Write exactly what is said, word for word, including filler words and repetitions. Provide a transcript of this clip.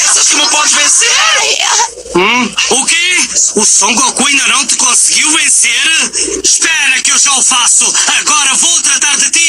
Pensas que me podes vencer? Hum? O quê? O Son Goku ainda não te conseguiu vencer? Espera que eu já o faço. Agora vou tratar de ti.